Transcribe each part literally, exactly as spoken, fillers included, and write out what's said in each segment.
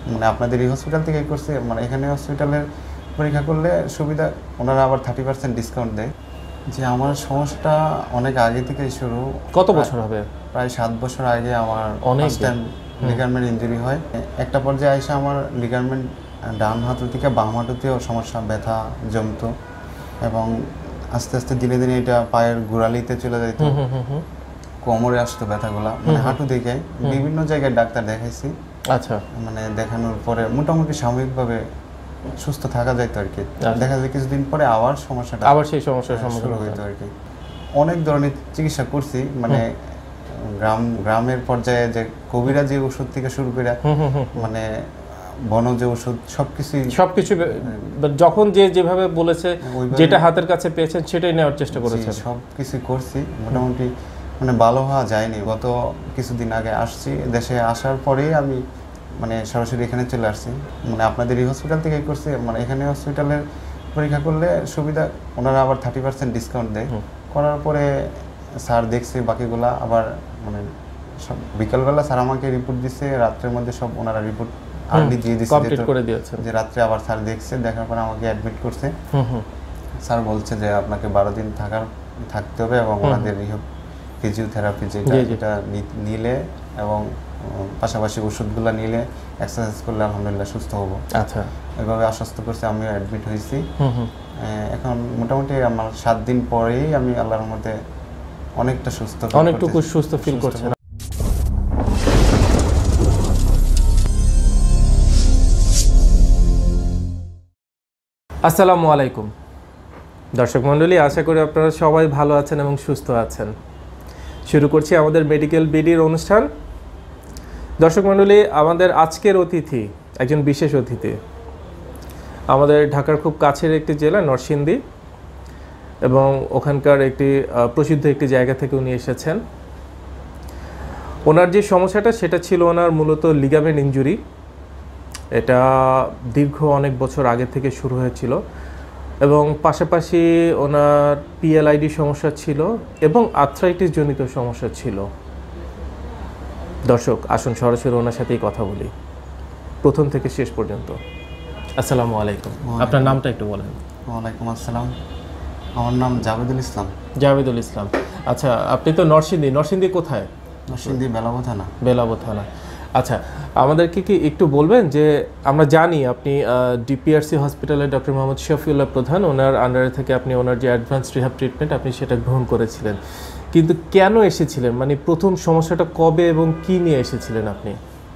মানে আপনাদের এই হসপিটাল থেকে করছি, মানে এখানে হসপিটালের পরীক্ষা করলে সুবিধা, ওনারা আবার থার্টি পার্সেন্ট ডিসকাউন্ট দেয়। যে আমার সমস্যাটা অনেক আগে থেকেই শুরু। কত বছর হবে? প্রায় সাত বছর আগে আমার ফার্স্ট টাইম লিগামেন্ট ইনজুরি হয়। একটা পর্যায়ে এসে আমার লিগামেন্ট ডান হাঁটু থেকে বাম হাঁটুতেও সমস্যা, ব্যথা জমতো এবং আস্তে আস্তে দিনে দিনে এটা পায়ের গোড়ালিতে চলে যেত, কোমরে আসতো ব্যথাগুলা, মানে হাঁটু দেখে বিভিন্ন জায়গায় ডাক্তার দেখাইছি। আচ্ছা, মানে দেখানোর পরে মোটামুটি সাময়িকভাবে সুস্থ থাকা যাইতো আর কি। দেখা যায় কিছুদিন পরে আবার সমস্যাটা আবার সেই সমস্যার সম্মুখীন হইতো আর কি। অনেক ধরনের চিকিৎসা করছি, মানে গ্রাম গ্রামের পর্যায়ে যে কবিরাজি ওষুধ থেকে শুরু করে মানে বনজ ওষুধ সবকিছু সবকিছু যখন যে যেভাবে বলেছে, যেটা হাতের কাছে পেয়েছেন সেটাই নেওয়ার চেষ্টা করেছেন। সবকিছু করছি, মোটামুটি মানে ভালো হওয়া যায়নি। গত কিছুদিন আগে আসছি, দেশে আসার পরেই আমি মানে সরাসরি এখানে চলে আসছি। মানে আপনাদের এই হসপিটাল থেকে করছি, মানে এখানে হসপিটালের পরীক্ষা করলে সুবিধা, ওনারা আবার থার্টি পার্সেন্ট ডিসকাউন্ট দেয়। করার পরে স্যার দেখছে বাকিগুলা, আবার মানে সব বিকালবেলা স্যার আমাকে রিপোর্ট দিচ্ছে, রাত্রের মধ্যে সব ওনারা রিপোর্ট আর্লি দিয়ে দিচ্ছে, কমপ্লিট করে দিয়েছে। যে রাত্রে আবার স্যার দেখছে, দেখার পরে আমাকে অ্যাডমিট করছে। স্যার বলছে যে আপনাকে বারো দিন থাকার থাকতে হবে এবং ওনাদের ফিজিওথেরাপি যেটা যেটা নিলে এবং পাশাপাশি ওষুধগুলো নিলে এক্সারসাইজ করলে আলহামদুলিল্লাহ সুস্থ হব। আচ্ছা, এভাবে আশ্বস্ত করছে। আমিও অ্যাডমিট হয়েছি। এখন মোটামুটি আমার সাত দিন পরেই আমি আল্লাহর রহমতে অনেকটা সুস্থ, অনেকটুকু সুস্থ ফিল করছেন। আসসালামু আলাইকুম দর্শক মণ্ডলী, আশা করি আপনারা সবাই ভালো আছেন এবং সুস্থ আছেন। শুরু করছি আমাদের মেডিকেল বিডির অনুষ্ঠান। দর্শক মণ্ডলী, আমাদের আজকের অতিথি একজন বিশেষ অতিথি, আমাদের ঢাকার খুব কাছের একটি জেলা নরসিংদী, এবং ওখানকার একটি প্রসিদ্ধ একটি জায়গা থেকে উনি এসেছেন। ওনার যে সমস্যাটা সেটা ছিল ওনার মূলত লিগামেন্ট ইনজুরি। এটা দীর্ঘ অনেক বছর আগে থেকে শুরু হয়েছিল এবং পাশাপাশি ওনার পিএলআইডি সমস্যা ছিল এবং আর্থ্রাইটিস জনিত সমস্যা ছিল। দর্শক আসুন সরাসরি ওনার সাথেই কথা বলি প্রথম থেকে শেষ পর্যন্ত। আসসালামু আলাইকুম, আপনার নামটা একটু বলেন। ওয়ালাইকুম আসসালাম, আমার নাম জাভেদুল ইসলাম। জাভেদুল ইসলাম, আচ্ছা। আপনি তো নরসিংদী, নরসিংদী কোথায়? নরসিংদী বেলাবো থানা। বেলাবো থানা, আচ্ছা। আমাদেরকে কি একটু বলবেন যে আমরা জানি আপনি ডিপিআরসি হসপিটালে ডক্টর মোহাম্মদ শফিউল্লাহ প্রধান, ওনার আন্ডারে থেকে আপনি ওনার যে অ্যাডভান্স রিহাব ট্রিটমেন্ট আপনি সেটা গ্রহণ করেছিলেন, কিন্তু কেন এসেছিলেন, মানে প্রথম সমস্যাটা কবে এবং কি নিয়ে এসেছিলেন আপনি?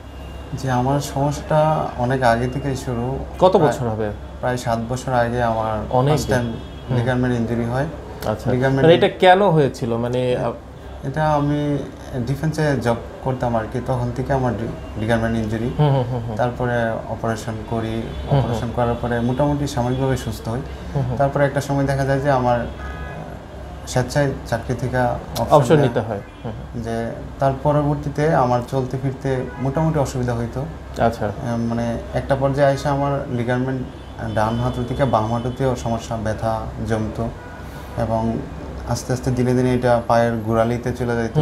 যে আমার সমস্যাটা অনেক আগে থেকেই শুরু। কত বছর হবে? প্রায় সাত বছর আগে আমার অনেক টাইম লিগামেন্ট ইনজুরি হয়। আচ্ছা, মানে এটা কেন হয়েছিল? মানে এটা আমি ডিফেন্সে জব করতাম আর কি, তখন থেকে আমার লিগামেন্ট ইনজুরি। তারপরে অপারেশন করি, অপারেশন করার পরে মোটামুটি সাময়িকভাবে সুস্থ হই। তারপরে একটা সময় দেখা যায় যে আমার স্বেচ্ছায় চাকরি থেকে অবসর নিতে হয়, যে তার পরবর্তীতে আমার চলতে ফিরতে মোটামুটি অসুবিধা হইতো। আচ্ছা, মানে একটা পর্যায়ে এসে আমার লিগামেন্ট ডান হাঁটু থেকে বাম হাঁটুতেও সমস্যা, ব্যথা জমতো এবং আস্তে আস্তে দিনে দিনে এটা পায়ের গোড়ালিতে চলে যেত,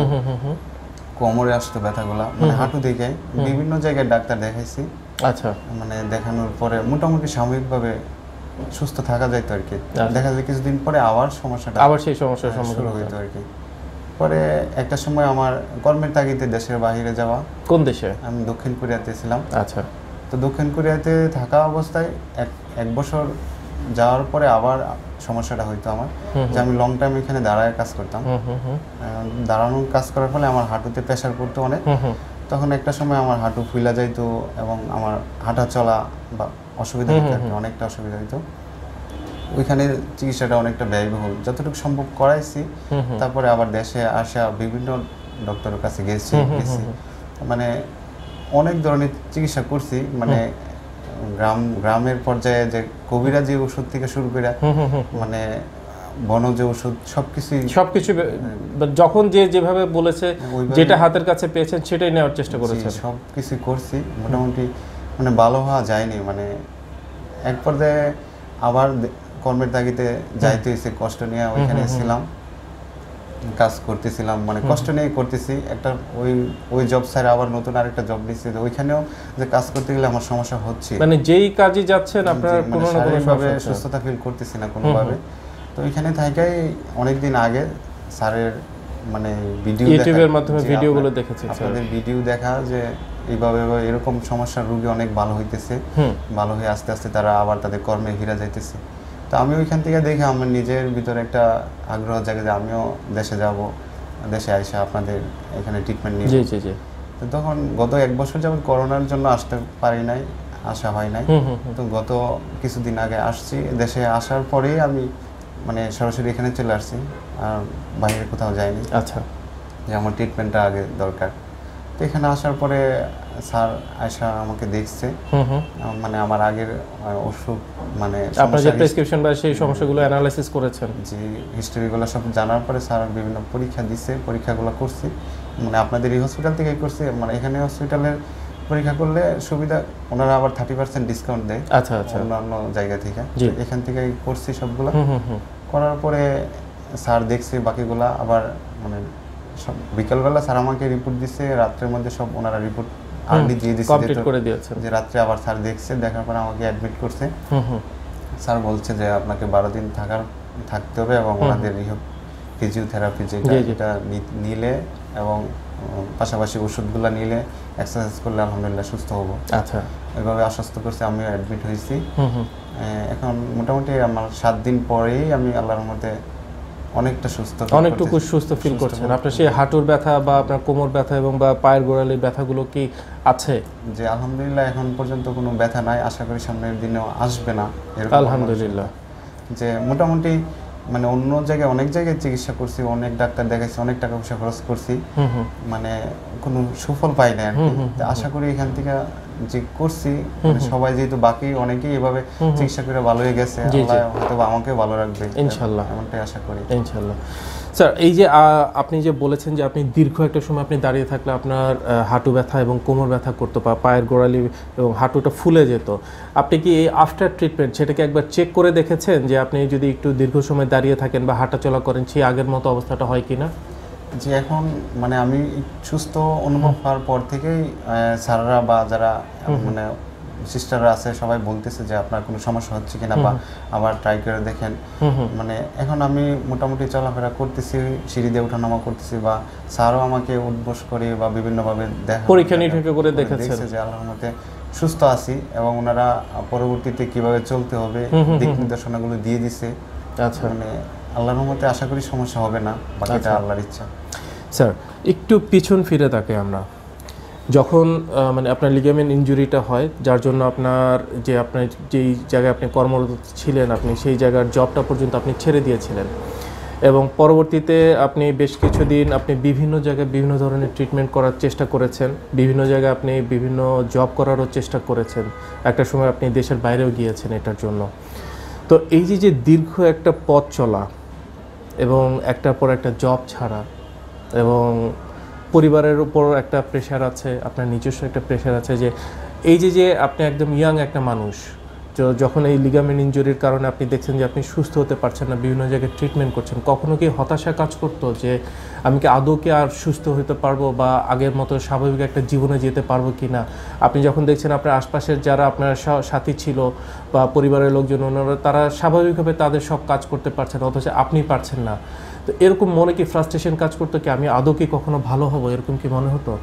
কোমরে আসতো ব্যথাগুলা, মানে হাঁটু দেখে বিভিন্ন জায়গায় ডাক্তার দেখাইছি। আচ্ছা, মানে দেখানোর পরে মোটামুটি সাময়িকভাবে সুস্থ থাকা যাইতো আর কি। দেখা যায় কিছুদিন পরে আবার সমস্যাটা আবার সেই সমস্যার সম্মুখীন হইতো আর কি। পরে একটা সময় আমার কর্মের তাগিদে দেশের বাইরে যাওয়া। কোন দেশে? আমি দক্ষিণ কোরিয়াতে ছিলাম। আচ্ছা, তো দক্ষিণ কোরিয়াতে থাকা অবস্থায় এক এক বছর যাওয়ার পরে আবার সমস্যাটা হইতো আমার, যে আমি লং টাইম এখানে দাঁড়ায় কাজ করতাম। দাঁড়ানোর কাজ করার ফলে আমার হাঁটুতে প্রেশার পড়তো অনেক। তখন একটা সময় আমার হাঁটু ফুলা যাইতো এবং আমার হাঁটা চলা বা অসুবিধা হইতো, অনেকটা অসুবিধা হইতো। ওইখানে চিকিৎসাটা অনেকটা ব্যয়বহুল, যতটুকু সম্ভব করাইছি। তারপরে আবার দেশে আসা বিভিন্ন ডক্টরের কাছে গেছি গেছি মানে অনেক ধরনের চিকিৎসা করছি, মানে গ্রাম গ্রামের পর্যায়ে যে কবিরাজি ওষুধ থেকে শুরু করে মানে বনজ ওষুধ সবকিছু সবকিছু যখন যে যেভাবে বলেছে, যেটা হাতের কাছে পেয়েছেন সেটাই নেওয়ার চেষ্টা করেছেন। সবকিছু করছি, মোটামুটি মানে ভালো হওয়া যায়নি। মানে এক পর্যায়ে আবার কর্মের তাগিদে যাইতে হয়েছে, কষ্ট নিয়ে ওইখানে ছিলাম। কাজ করতেছিলাম, মানে কষ্ট নিয়ে করতেছি। একটা ওই ওই জব ছাড়া আবার নতুন আরেকটা জব নিচ্ছি, তো ওইখানেও যে কাজ করতে গেলে আমার সমস্যা হচ্ছে, মানে যেই কাজে যাচ্ছেন আপনার কোনো না কোনো ভাবে সুস্থতা ফিল করতেছি না কোনোভাবে। তো ওইখানে থাকাই অনেকদিন আগে স্যারের মানে ভিডিও ইউটিউবের মাধ্যমে ভিডিওগুলো দেখেছি, আপনাদের ভিডিও দেখা যে এইভাবে এরকম সমস্যার রোগী অনেক ভালো হইতেছে, ভালো হয়ে আস্তে আস্তে তারা আবার তাদের কর্মে ফিরে যাইতেছে। তো আমি ওইখান থেকে দেখে আমার নিজের ভিতরে একটা আগ্রহ জাগে যে আমিও দেশে যাব, দেশে আইসা আপনাদের এখানে ট্রিটমেন্ট নিয়ে। জি জি জি। তো তখন গত এক বছর যাবত করোনার জন্য আসতে পারি নাই, আসা হয় নাই। তো গত কিছুদিন আগে আসছি, দেশে আসার পরেই আমি মানে সরাসরি এখানে চলে আসছি, আর বাইরে কোথাও যাইনি। আচ্ছা, যে আমার ট্রিটমেন্টটা আগে দরকার। তো এখানে আসার পরে স্যার আয়সা আমাকে দেখছে, মানে আমার আগের ওষুধ মানে আপনার যে প্রেসক্রিপশন বা সেই সমস্যাগুলো অ্যানালাইসিস করেছেন, যে হিস্ট্রিগুলো সব জানার পরে স্যার বিভিন্ন পরীক্ষা দিচ্ছে, পরীক্ষাগুলো করছি, মানে আপনাদের এই হসপিটাল থেকেই করছি। মানে এখানে হসপিটালের পরীক্ষা করলে সুবিধা, ওনারা আবার থার্টি পার্সেন্ট ডিসকাউন্ট দেয় আচ্ছা আচ্ছা অন্যান্য জায়গা থেকে। এখান থেকেই করছি সবগুলো। করার পরে স্যার দেখছে বাকিগুলা, আবার মানে সব বিকালবেলা স্যার আমাকে রিপোর্ট দিচ্ছে, রাত্রের মধ্যে সব ওনারা রিপোর্ট আর্লি দিয়ে দিচ্ছে, কমপ্লিট করে দিয়েছে। যে রাত্রে আবার স্যার দেখছে, দেখার পরে আমাকে অ্যাডমিট করছে। স্যার বলছে যে আপনাকে বারো দিন থাকার থাকতে হবে, এবং ওনাদের ফিজিওথেরাপি যেটা যেটা নিলে এবং পাশাপাশি ওষুধগুলো নিলে এক্সারসাইজ করলে আলহামদুলিল্লাহ সুস্থ হব। আচ্ছা, এভাবে আশ্বস্ত করছে, আমিও অ্যাডমিট হয়েছি। এখন মোটামুটি আমার সাত দিন পরেই আমি আল্লাহর রহমতে অনেকটা সুস্থ, অনেকটুকু সুস্থ ফিল করছেন। আপনার সেই হাঁটুর ব্যথা বা আপনার কোমর ব্যথা এবং বা পায়ের গোড়ালির ব্যথাগুলো কি আছে? যে আলহামদুলিল্লাহ এখন পর্যন্ত কোনো ব্যথা নাই, আশা করি সামনের দিনেও আসবে না। আলহামদুলিল্লাহ। যে মোটামুটি মানে অন্য জায়গায় অনেক জায়গায় চিকিৎসা করছি, অনেক ডাক্তার দেখাইছি, অনেক টাকা পয়সা খরচ করছি, মানে কোনো সুফল পাই না আর কি। আশা করি এখান থেকে যে করছি, মানে সবাই যেহেতু বাকি অনেকেই এভাবে চিকিৎসা করে ভালো হয়ে গেছে, আল্লাহ হয়তো আমাকেও ভালো রাখবে ইনশাআল্লাহ, এমনটাই আশা করি ইনশাআল্লাহ। স্যার, এই যে আপনি যে বলেছেন যে আপনি দীর্ঘ একটা সময় আপনি দাঁড়িয়ে থাকলে আপনার হাঁটু ব্যথা এবং কোমর ব্যথা করতো, বা পায়ের গোড়ালি এবং হাঁটুটা ফুলে যেত, আপনি কি এই আফটার ট্রিটমেন্ট সেটাকে একবার চেক করে দেখেছেন যে আপনি যদি একটু দীর্ঘ সময় দাঁড়িয়ে থাকেন বা হাঁটাচলা করেন, সেই আগের মতো অবস্থাটা হয় কিনা? যে এখন মানে আমি সুস্থ অনুভব হওয়ার পর থেকেই স্যাররা বা যারা মানে সিস্টাররা আছে সবাই বলতেছে যে আপনার কোনো সমস্যা হচ্ছে কিনা, বা আবার ট্রাই করে দেখেন। মানে এখন আমি মোটামুটি চলাফেরা করতেছি, সিঁড়ি দিয়ে ওঠানামা করতেছি, বা স্যারও আমাকে উদ্বোস করে বা বিভিন্নভাবে দেখা পরীক্ষা নিরীক্ষা করে দেখেছে যে আল্লাহর মতে সুস্থ আছি, এবং ওনারা পরবর্তীতে কিভাবে চলতে হবে দিক নির্দেশনাগুলো দিয়ে দিছে। আচ্ছা, মানে আল্লাহর রহমতে আশা করি সমস্যা হবে না, বাকিটা আল্লাহর ইচ্ছা। স্যার, একটু পিছন ফিরে তাকে আমরা যখন মানে আপনার লিগামেন্ট ইনজুরিটা হয়, যার জন্য আপনার যে আপনার যেই জায়গায় আপনি কর্মরত ছিলেন, আপনি সেই জায়গার জবটা পর্যন্ত আপনি ছেড়ে দিয়েছিলেন, এবং পরবর্তীতে আপনি বেশ কিছুদিন আপনি বিভিন্ন জায়গায় বিভিন্ন ধরনের ট্রিটমেন্ট করার চেষ্টা করেছেন, বিভিন্ন জায়গায় আপনি বিভিন্ন জব করারও চেষ্টা করেছেন, একটা সময় আপনি দেশের বাইরেও গিয়েছেন এটার জন্য। তো এই যে যে দীর্ঘ একটা পথ চলা এবং একটার পর একটা জব ছাড়া, এবং পরিবারের উপর একটা প্রেশার আছে, আপনার নিজস্ব একটা প্রেশার আছে, যে এই যে যে আপনি একদম ইয়াং একটা মানুষ, যখন এই লিগামেন্ট ইনজুরির কারণে আপনি দেখছেন যে আপনি সুস্থ হতে পারছেন না, বিভিন্ন জায়গায় ট্রিটমেন্ট করছেন, কখনো কি হতাশা কাজ করতো যে আমি কি আদৌ কি আর সুস্থ হতে পারবো, বা আগের মতো স্বাভাবিক একটা জীবনে যেতে পারবো কি না? আপনি যখন দেখছেন আপনার আশপাশের যারা আপনার সাথী ছিল বা পরিবারের লোকজন, ওনারা তারা স্বাভাবিকভাবে তাদের সব কাজ করতে পারছেন, অথচ আপনি পারছেন না, তো এরকম মনে কি ফ্রাস্ট্রেশন কাজ করতো, কি আমি আদৌ কি কখনো ভালো হব, এরকম কি মনে হতো?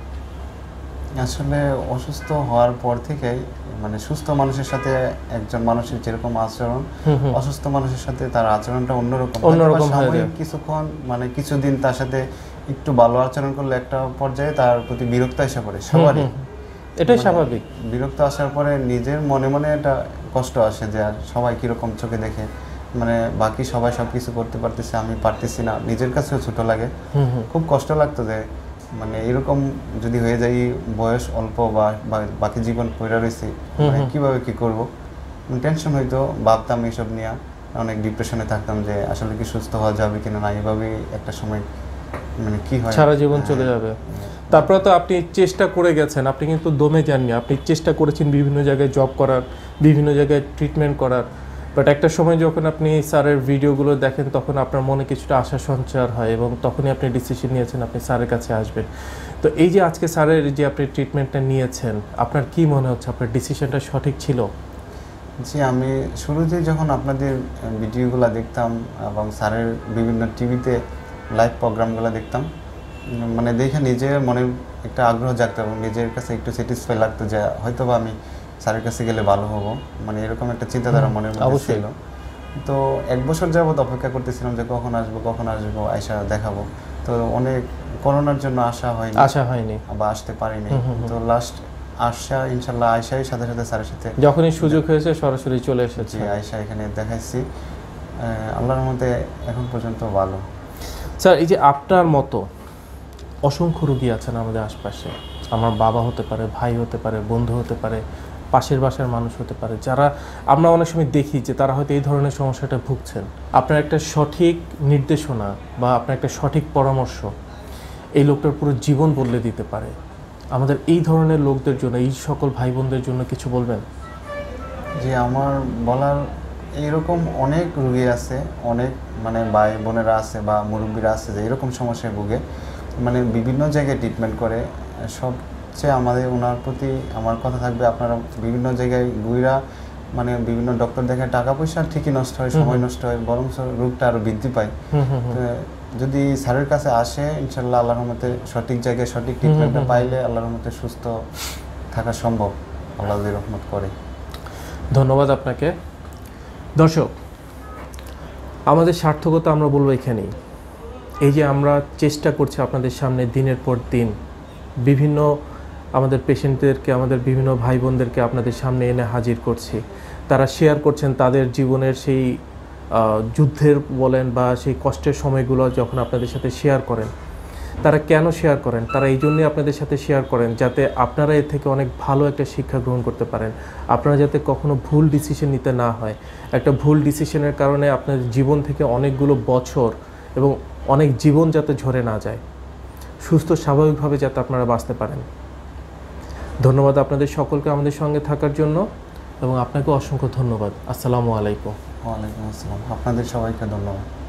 আসলে অসুস্থ হওয়ার পর থেকেই মানে সুস্থ মানুষের সাথে একজন মানুষের যেরকম আচরণ, অসুস্থ মানুষের সাথে তার আচরণটা অন্যরকম অন্যরকম হয়। কিছুক্ষণ মানে কিছুদিন তার সাথে একটু ভালো আচরণ করলে একটা পর্যায়ে তার প্রতি বিরক্ত এসে পড়ে সবারই, এটাই স্বাভাবিক। বিরক্ত আসার পরে নিজের মনে মনে একটা কষ্ট আসে যে সবাই কিরকম চোখে দেখে, মানে বাকি সবাই সব কিছু করতে পারতেছে, আমি পারতেছি না, নিজের কাছেও ছোট লাগে, খুব কষ্ট লাগতো যে মানে এরকম যদি হয়ে যায়, বয়স অল্প বা বাকি জীবন পড়ে রয়েছে, মানে কীভাবে কী করবো, টেনশন হইতো, ভাবতাম এইসব নিয়ে, অনেক ডিপ্রেশনে থাকতাম যে আসলে কি সুস্থ হওয়া যাবে কিনা না, এভাবেই একটা সময় মানে কি হয় সারা জীবন চলে যাবে। তারপরে তো আপনি চেষ্টা করে গেছেন, আপনি কিন্তু দমে যাননি, আপনি চেষ্টা করেছেন বিভিন্ন জায়গায় জব করার, বিভিন্ন জায়গায় ট্রিটমেন্ট করার, বাট একটা সময় যখন আপনি স্যারের ভিডিওগুলো দেখেন তখন আপনার মনে কিছুটা আশা সঞ্চার হয় এবং তখনই আপনি ডিসিশন নিয়েছেন আপনি স্যারের কাছে আসবেন। তো এই যে আজকে স্যারের যে আপনি ট্রিটমেন্টটা নিয়েছেন, আপনার কি মনে হচ্ছে আপনার ডিসিশনটা সঠিক ছিল? জি, আমি শুরুতেই যখন আপনাদের ভিডিওগুলো দেখতাম এবং স্যারের বিভিন্ন টিভিতে লাইভ প্রোগ্রামগুলো দেখতাম, মানে দেখে নিজের মনে একটা আগ্রহ জাগতো এবং নিজের কাছে একটু স্যাটিসফাই লাগতো যে হয়তো বা আমি স্যারের কাছে গেলে ভালো হব, মানে এরকম একটা চিন্তাধারা মনের মধ্যে ছিল। তো এক বছর যাবত অপেক্ষা করতেছিলাম যে কখন আসবো কখন আসবো আয়সা দেখাবো। তো অনেক করোনার জন্য আসা হয়নি আসা হয়নি বা আসতে পারিনি। তো লাস্ট আশা ইনশাল্লাহ আয়সাই সাথে সাথে স্যারের সাথে যখনই সুযোগ হয়েছে সরাসরি চলে এসেছে। আয়সা এখানে দেখাইছি, আল্লাহর মধ্যে এখন পর্যন্ত ভালো। স্যার, এই যে আপনার মতো অসংখ্য রোগী আছেন আমাদের আশপাশে, আমার বাবা হতে পারে, ভাই হতে পারে, বন্ধু হতে পারে, পাশের বাসার মানুষ হতে পারে, যারা আমরা অনেক সময় দেখি যে তারা হয়তো এই ধরনের সমস্যাটা ভুগছেন। আপনার একটা সঠিক নির্দেশনা বা আপনার একটা সঠিক পরামর্শ এই লোকটার পুরো জীবন বদলে দিতে পারে। আমাদের এই ধরনের লোকদের জন্য, এই সকল ভাই বোনদের জন্য কিছু বলবেন? যে আমার বলার এইরকম অনেক রোগী আছে, অনেক মানে ভাই বোনেরা আছে বা মুরব্বীরা আছে যে এরকম সমস্যায় ভুগে, মানে বিভিন্ন জায়গায় ট্রিটমেন্ট করে। সবচেয়ে আমাদের ওনার প্রতি আমার কথা থাকবে, আপনারা বিভিন্ন জায়গায় ঘুরা মানে বিভিন্ন ডক্টর দেখে টাকা পয়সা ঠিকই নষ্ট হয়, সময় নষ্ট হয়, বরং রোগটা আরও বৃদ্ধি পায়। যদি স্যারের কাছে আসে ইনশাল্লাহ আল্লাহর রহমতে সঠিক জায়গায় সঠিক ট্রিটমেন্টটা পাইলে আল্লাহর রহমতে সুস্থ থাকা সম্ভব, আল্লাহ যদি রহমত করে। ধন্যবাদ আপনাকে। দর্শক, আমাদের সার্থকতা আমরা বলবো এখানেই। এই যে আমরা চেষ্টা করছি আপনাদের সামনে দিনের পর দিন বিভিন্ন আমাদের পেশেন্টদেরকে, আমাদের বিভিন্ন ভাই বোনদেরকে আপনাদের সামনে এনে হাজির করছি। তারা শেয়ার করছেন তাদের জীবনের সেই যুদ্ধের বলেন বা সেই কষ্টের সময়গুলো যখন আপনাদের সাথে শেয়ার করেন। তারা কেন শেয়ার করেন? তারা এই জন্যই আপনাদের সাথে শেয়ার করেন যাতে আপনারা এর থেকে অনেক ভালো একটা শিক্ষা গ্রহণ করতে পারেন। আপনারা যাতে কখনো ভুল ডিসিশন নিতে না হয়। একটা ভুল ডিসিশনের কারণে আপনার জীবন থেকে অনেকগুলো বছর এবং অনেক জীবন যাতে ঝরে না যায়, সুস্থ স্বাভাবিকভাবে যাতে আপনারা বাঁচতে পারেন। ধন্যবাদ আপনাদের সকলকে আমাদের সঙ্গে থাকার জন্য এবং আপনাকে অসংখ্য ধন্যবাদ। আসসালামু আলাইকুম। ওয়ালাইকুম আসসালাম, আপনাদের সবাইকে ধন্যবাদ।